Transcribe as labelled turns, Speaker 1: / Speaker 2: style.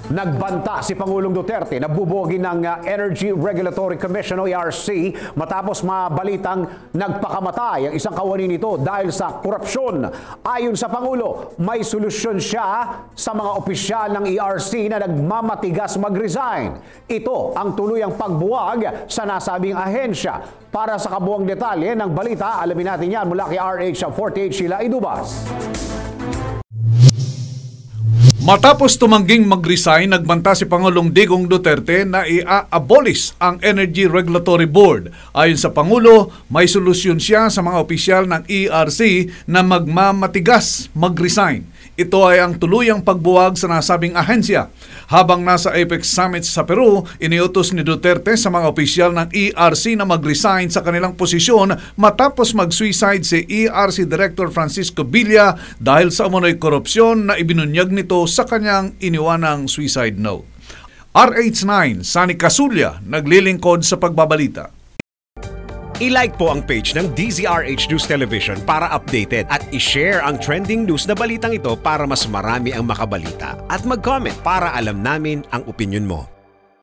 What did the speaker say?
Speaker 1: Nagbanta si Pangulong Duterte na bubuogin ng Energy Regulatory Commission o ERC matapos mabalitang nagpakamatay ang isang kawani nito dahil sa korupsyon. Ayon sa Pangulo, may solusyon siya sa mga opisyal ng ERC na nagmamatigas mag-resign. Ito ang tuluyang pagbuwag sa nasabing ahensya. Para sa kabuuang detalye ng balita, alamin natin yan mula kay RH48 Sheila Idubas.
Speaker 2: Matapos tumangging mag-resign, nagbanta si Pangulong Digong Duterte na i-abolish ang Energy Regulatory Board. Ayon sa Pangulo, may solusyon siya sa mga opisyal ng ERC na magmamatigas mag-resign. Ito ay ang tuluyang pagbuwag sa nasabing ahensya. Habang nasa APEC Summit sa Peru, iniutos ni Duterte sa mga opisyal ng ERC na mag-resign sa kanilang posisyon matapos mag-suicide si ERC Director Francisco Villa dahil sa umunoy korupsyon na ibinunyag nito sa kanyang iniwanang suicide note. RH9, Sani Casulla, naglilingkod sa pagbabalita.
Speaker 3: I-like po ang page ng DZRH News Television para updated at i-share ang trending news na balitang ito para mas marami ang makabalita at mag-comment para alam namin ang opinion mo.